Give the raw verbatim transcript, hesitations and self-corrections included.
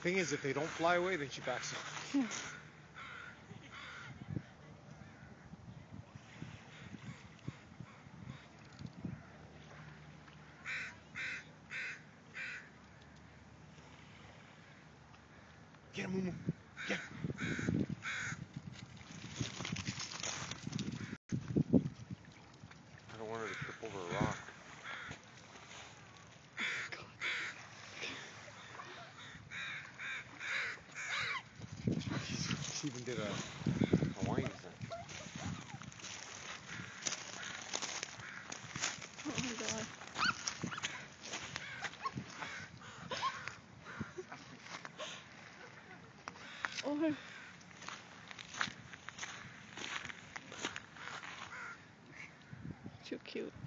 Thing is, if they don't fly away, then she backs up. Get him, Moo Moo. Get him. I don't want her to trip over a rock. She even did a Hawaiian thing. Oh my god. Oh. Too cute.